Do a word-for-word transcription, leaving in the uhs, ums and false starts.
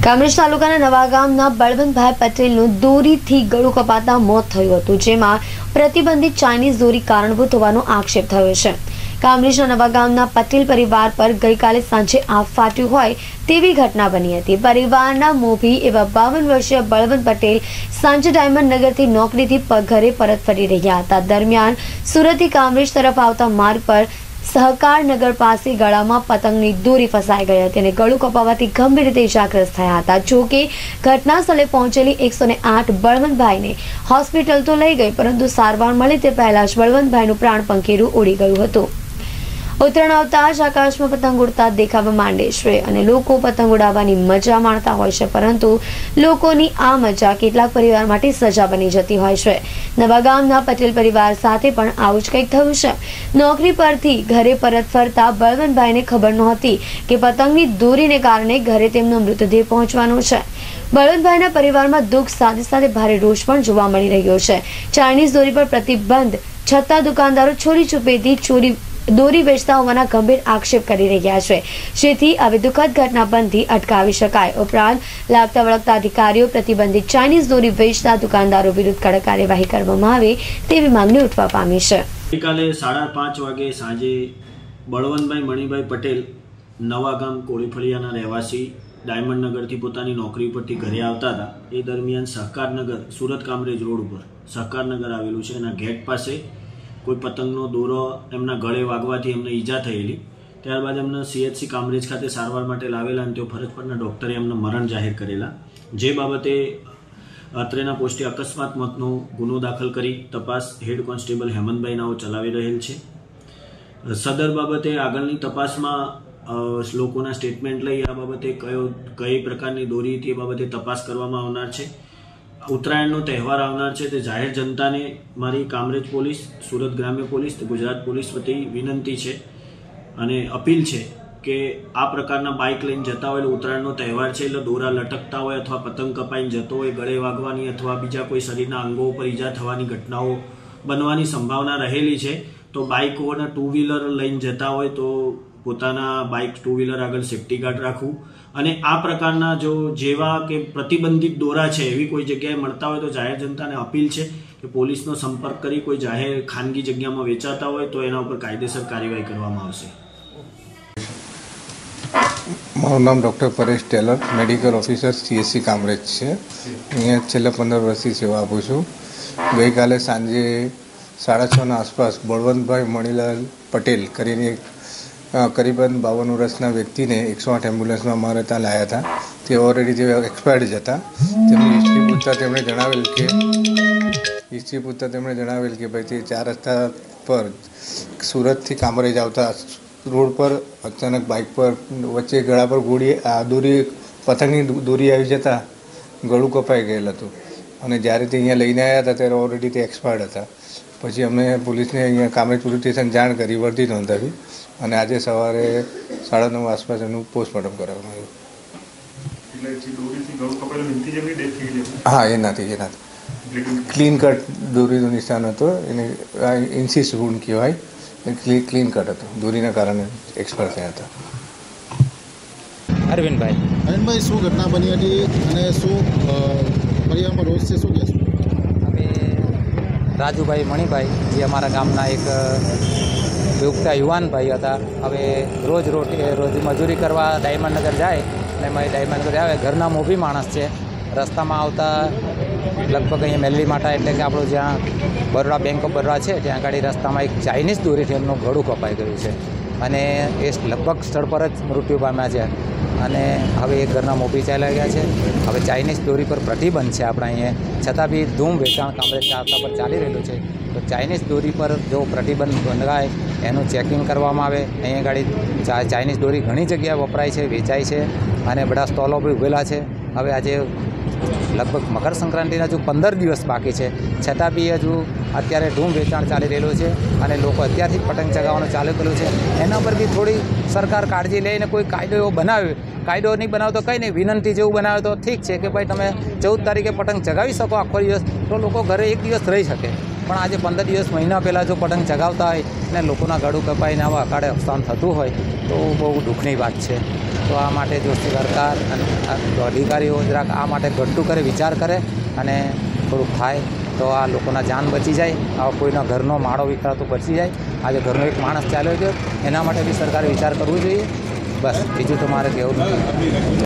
કામરેજ તાલુકાના નવાગામના બળવંતભાઈ પટેલનું દોરીથી ગળું કપાતા મોત થયું હતું, જેમાં પ્રતિબંધિત ચાઇનીઝ દોરી કારણભૂત હોવાનો આક્ષેપ થયો છે। કામરેજના નવાગામના પટેલ પરિવાર પર ગઈકાલે સાંજે આગ ફાટ્યું હોય તેવી ઘટના બની હતી। પરિવારના મોભી એવા બાવન વર્ષીય બળવંત પટેલ સાંજે ડાયમંડ નગરથી નોકરીથી ઘરે પરત ફરી રહ્યા હતા। દરમિયાન સુરતથી કામરેજ તરફ આવતા માર્ગ પર सहकार नगर पास गळामां पतंगनी दोरी फसाई गई हती अने गळुं कपावाथी गंभीर रीते इजाग्रस्त थया हता। जो के घटना स्थले पहोंचेली एक सौ आठ बळवंतभाई ने होस्पिटल तो लई गई, परंतु सारवार मळे ते पहेला ज बळवंतभाईनुं प्राण पंखेरुं उड़ी गयुं हतुं। उतरायण आवता ज आकाशमां पतंग उड़ता देखावा मांडे छे अने लोको पतंग उडाववानी मजा माणता होय छे, परंतु लोकोनी आ मजा केटलाक परिवार माटे सजा बनी जती होय छे। नवागामना पटेल परिवार साथे पण आवुं ज कंईक थयुं छे। नौकरी परथी घरे परत फरता बळवंतभाईने खबर नहोती के पतंगनी दोरीने कारणे घरे तेमनो मृतदेह पहोंचवानो छे। बळवंतभाईना परिवारमां दुख साथे साथे भारे रोष पण जोवा मळी रह्यो छे। चाइनीज दोरी पर प्रतिबंध छतां दुकानदारो छोरी छुपेથી ચોરી दोरी वेचता होवाना गंभीर आक्षेप करी रह्या छे, जेथी આવી દુઃખદ ઘટના બનતી અટકાવી શકાય। ઉપરાંત લાગતા વળગતા અધિકારીઓ પ્રતિબંધિત ચાઇનીઝ દોરી વેચતા દુકાનદારો વિરુદ્ધ કડક કાર્યવાહી કરવામાં આવે તેવી માંગણી ઉઠવા પામી છે। ગઈકાલે સાડા પાંચ વાગે સાંજે બળવંતભાઈ મણિભાઈ પટેલ નવાગામ કોળીફળિયાના રહેવાસી ડાયમંડ નગરથી પોતાની નોકરી પરથી ઘરે આવતા હતા। એ દરમિયાન સહકારનગર સુરત કામરેજ રોડ ઉપર સહકારનગર આવેલું છે, એના ગેટ પાસે कोई पतंगनो दोरो एमना गळे वागवाथी एमने ईजा थयेली। त्यारबाद एमने सीएचसी कामरेज खाते सारवार माटे लावेला अने तेओ फरज पરના डॉक्टरे एमने मरण जाहिर करेला। जे बाबते અત્રેના પોસ્ટે અકસ્માત મોતનો ગુનો દાખલ કરી તપાસ હેડ કોન્સ્ટેબલ હેમંતભાઈ નાઓ ચલાવી રહેલ છે। સદર બાબતે આગળની તપાસમાં લોકોના સ્ટેટમેન્ટ લઈ આ બાબતે કયો કઈ પ્રકારની દોરી હતી એ બાબતે તપાસ કરવામાં આવનાર છે। उत्तरायणનો તહેવાર આવનાર છે, તે જાહેર જનતાને મારી કામરેજ પોલીસ, સુરત ગ્રામ્ય પોલીસ, ગુજરાત પોલીસ વતી વિનંતી છે અને અપીલ છે કે આ પ્રકારના બાઇક લઈને જતા હોય, ઉત્તરાયણનો તહેવાર છે એટલે દોરા લટકતા હોય અથવા પતંગ કપાઈને જતો હોય, ગળે વાગવાની અથવા બીજા કોઈ શરીરના અંગો ઉપર ઈજા થવાની ઘટનાઓ બનવાની સંભાવના રહેલી છે। તો બાઇકોના ટુ વ્હીલર લઈને જતા હોય તો પોતાના બાઇક ટુ વ્હીલર આગળ સેફ્ટી ગાર્ડ રાખવું અને આ પ્રકારના જો જેવા કે પ્રતિબંધિત દોરા છે એવી કોઈ જગ્યાએ મળતા હોય તો જાહેર જનતાને અપીલ છે કે પોલીસનો સંપર્ક કરી કોઈ જાહેર ખાનગી જગ્યામાં વેચાતા હોય તો એના ઉપર કાયદેસર કાર્યવાહી કરવામાં આવશે। મારું નામ doctor Paresh Tailor, medical officer CHC Kamrej છે। અહીંયા છેલ્લા પંદર વર્ષથી સેવા આપું છું। ગઈકાલે સાંજે સાડા છના આસપાસ બળવંતભાઈ મણીલાલ પટેલ કરીને એક करीबन बावन वर्षना व्यक्ति ने एक सौ आठ एम्ब्युलन्स में अमारे ત્યાં લાયા હતા। તે ઓલરેડી જે એક્સપાયર્ડ જ હતા। તેમની હિસ્ટ્રી પૂછતા તેમણે જણાવેલ કે હિસ્ટ્રી પૂછતા તેમણે જણાવેલ કે ભાઈ તે ચાર રસ્તા પર સુરતથી કામરેજ આવતા રોડ પર અચાનક બાઇક પર વચ્ચે ગળા પર ગોળી આ દોરી પતંગની દોરી આવી જતાં ગળું કપાઈ ગયેલ હતું અને જ્યારે તે અહીંયા લઈને આવ્યા હતા ત્યારે ઓલરેડી તે એક્સપાયર્ડ હતા। પછી અમે પોલીસને અહીંયા કામરેજ પોલીસ સ્ટેશન જાણ કરી વર્દી નોંધાવી અને આજે સવારે સાડા નવ આસપાસ એનું પોસ્ટમોર્ટમ કરાવવામાં આવ્યું। હા, એનાથી એનાથી ક્લીન કટ દોરીનો નિશાન હતો, એને ઇન્સિસ વૂન્ડ કહેવાય, ક્લીન કટ હતો, દોરીના કારણે એક્સપાયર થયા હતા। અરવિંદભાઈ અરવિંદભાઈ શું ઘટના બની હતી અને શું પરિવારમાં રોજ છે, શું કહેશો? અમે રાજુભાઈ મણિભાઈ જે અમારા ગામના એક યુગતા યુવાન ભાઈ હતા। હવે રોજ રોટી રોજ મજૂરી કરવા ડાયમંડ નગર જાય અને મારી ડાયમંડ નગર આવે, ઘરના મોભી માણસ છે। રસ્તામાં આવતા લગભગ અહીંયા મેલ્લી માટા એટલે કે આપણું જ્યાં બરોડા બેંક ઓફ બરોડા છે ત્યાં આગળ રસ્તામાં એક ચાઇનીઝ દોરીથી એમનું ગળું કપાઈ ગયું છે અને એ લગભગ સ્થળ પર જ મૃત્યુ પામ્યા છે અને હવે એક ઘરના મોભી ચાલ્યા ગયા છે। હવે ચાઇનીઝ દોરી પર પ્રતિબંધ છે આપણા અહીંયા, છતાં બી ધૂમ વેચાણ કામરેજ રસ્તા પર ચાલી રહેલું છે। તો ચાઇનીઝ દોરી પર જો પ્રતિબંધ બંધાય એનું ચેકિંગ કરવામાં આવે। અહીંયા ગાડી ચાઇનીઝ દોરી ઘણી જગ્યાએ વપરાય છે, વેચાય છે અને બધા સ્ટોલો બી ઉભેલા છે। હવે આજે લગભગ મકર સંક્રાંતિના હજુ પંદર દિવસ બાકી છે, છતાં બી હજુ અત્યારે ધૂમ વેચાણ ચાલી રહેલું છે અને લોકો અત્યારથી જ પતંગ ચગાવવાનું ચાલુ કર્યું છે। એના પર બી થોડી સરકાર કાળજી લઈને કોઈ કાયદો એવો બનાવે, કાયદો નહીં બનાવે તો કંઈ નહીં, વિનંતી જેવું બનાવે તો ઠીક છે કે ભાઈ તમે ચૌદ તારીખે પતંગ ચગાવી શકો આખો દિવસ, તો લોકો ઘરે એક દિવસ રહી શકે। પણ આજે પંદર દિવસ મહિના પહેલાં જો પતંગ ચગાવતા હોય અને લોકોના ગળું કપાઈને આવા અકાળે અવસાન થતું હોય તો બહુ દુઃખની વાત છે। તો તો આ માટે જો સરકાર અને અધિકારીઓ જરાક આ માટે ઘટતું કરે, વિચાર કરે અને થોડુંક થાય તો આ લોકોના જાન બચી જાય, આવા કોઈના ઘરનો માળો વિખરાતો બચી જાય. આજે ઘરનો એક માણસ ચાલ્યો ગયો, એના માટે બી સરકારે વિચાર કરવો જોઈએ. બસ બીજું તો મારે કહેવું નથી.